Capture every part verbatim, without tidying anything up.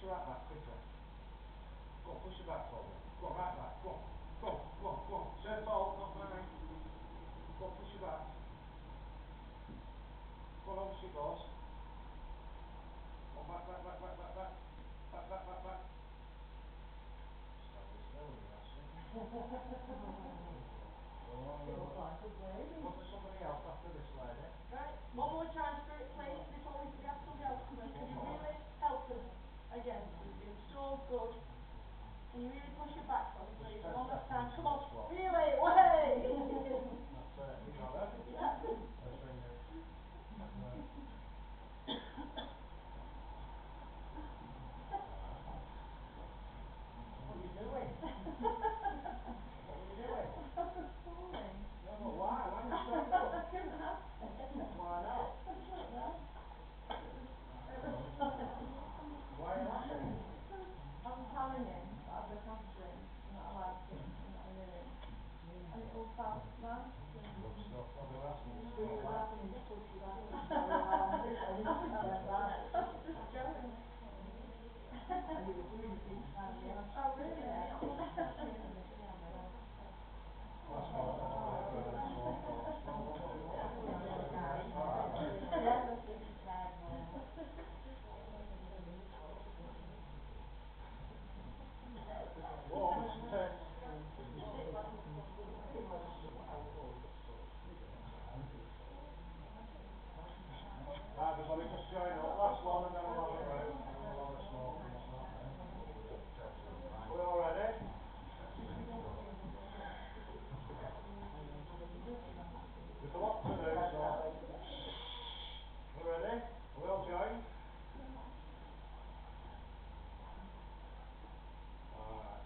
your right back, quickly. Go on, push your back forward. Go on, right back. Go on. Go on, go on, go on. Turn forward, not behind. Go on, push your back. Go on, over she goes. Go on, back, back, back, back, back, back. Back, back, back, back. Stand still when you're asking. Go to somebody else after this lady. Right, one more chance for it, please, before we forget somebody else coming. Can you really help us again? You've been so good. Can you really push it back for me, please? One last time. Come on. Really? Way! That's it. You got it? Yeah. Let's ring it. Right. What are you doing? What were you doing? Falling. No, but why? Why did you stop up? Couldn't have it. Why not? I don't know. It was, it was Why are you laughing? I was planning him, but I had the capturing, and I liked it, and I knew him. And it all felt nice. Good stuff. What do we ask you? We were laughing to push you back. I was just joking. And you were doing things kind of yeah. Oh, really? Yeah. Last one. Right, slow thought. Slow thought. Alright, mate. Yeah. Whoa, it's ten. Right, everybody, just join up. Last one, and then we'll have a brew, and we'll have a smoke and whatnot. Are we all ready? There's a lot to do, so. We ready? Are we all joined? Alright.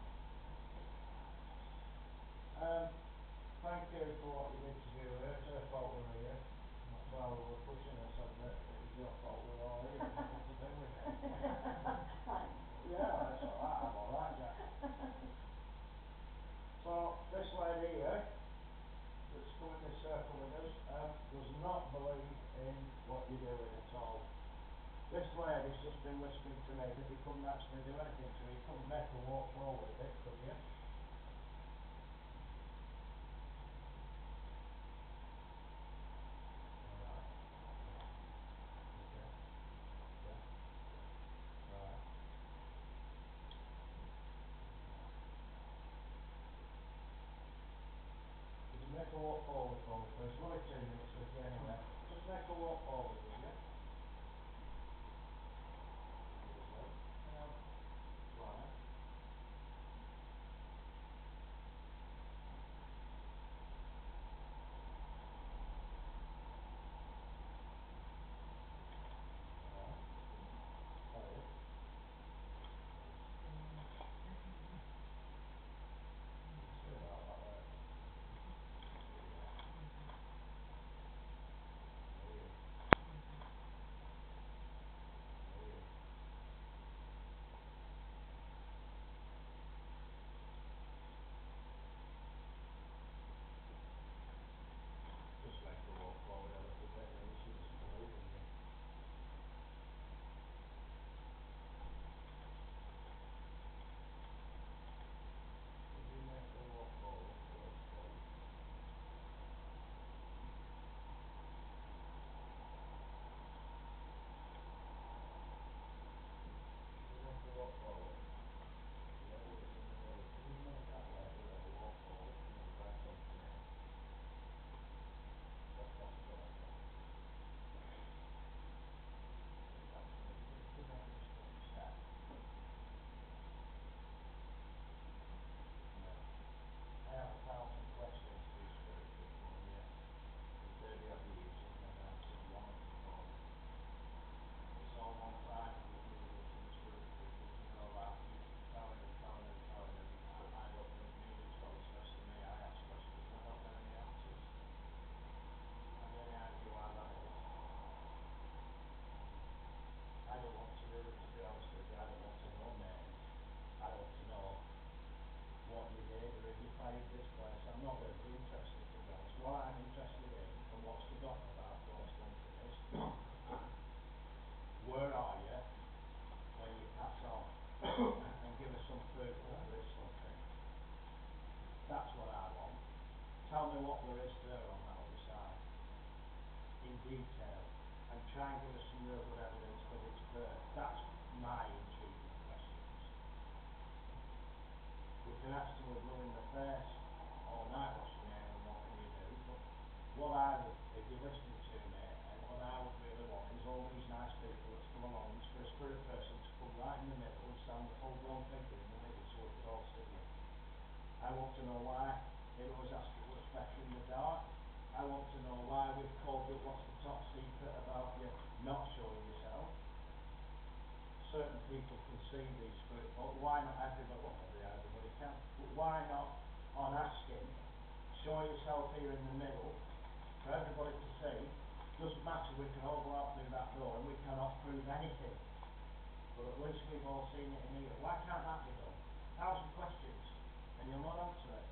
Um, thank you for what you did to do her. It's her fault we were here. That's why we were pushing her, said that it was your fault we were all here. Nothing to do with it. Thanks. Yeah, that's alright. I'm alright, Jack. So, this lady here, that's come in this circle with us, um, does not believe in what you're doing at all. This lady's just been whispering to me that you couldn't actually do anything to her. You couldn't make her walk forward a bit, could you? Alright. Okay. Yeah. Right. Could you make her walk forward for me, please? It's only two minutes with you anyway. Just make her walk forward, would you? Lovely. Right. Right. Sorry. Say about that later. Weird. and give us some food for this something. That's what I want. Tell me what there is there on that other side, in detail, and try and give us some real good evidence that it's there. That's my intriguing questions. We can ask till we're blue in the face all night, what's your name and what can you do, but what I would, if you're listening to me, and what I would really want is all these nice people that's come along, it's for a spirit person to come right in the middle and stand the full blown figure in the middle so we could all see it. I want to know why it was asking what's better in the dark. I want to know why we've called you what's the top secret about you not showing yourself. Certain people can see these spirit, but why not everybody? Well, maybe everybody can, but why not on asking, show yourself here in the middle for everybody to see? Doesn't matter, we can all go out through that door and we cannot prove anything, but at least we've all seen it in here. Why can't that be done? Thousand questions and you'll not answer it.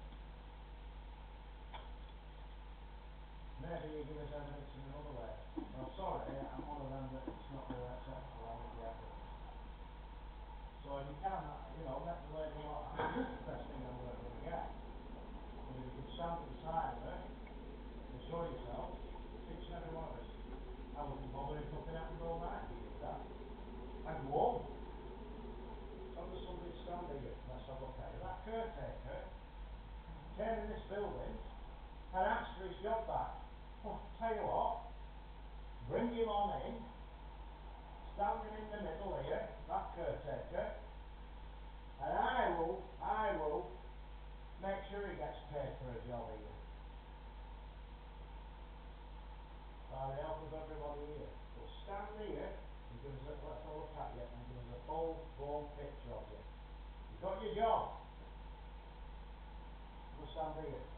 Maybe you give us evidence in another way. Well, sorry, I'm one of them that it's not really acceptable. I need the evidence. So if you can, you know, let the lady know I think it's the best thing I'm ever going to get. But if you can stand beside her and show yourself, each and every one of us, I wouldn't bother if nothing happened all night if you did that. I'd go home. Tell me somebody standing here. Let's have a look at it. That caretaker came in this building and asked for his job back. Well, tell you what, bring him on in, standing in the middle here, that caretaker, and I will, I will make sure he gets paid for a job here. By the help of everybody here. But stand here and give us a, let's have a look at you and give us a full blown picture of you. You've got your job. We'll stand here.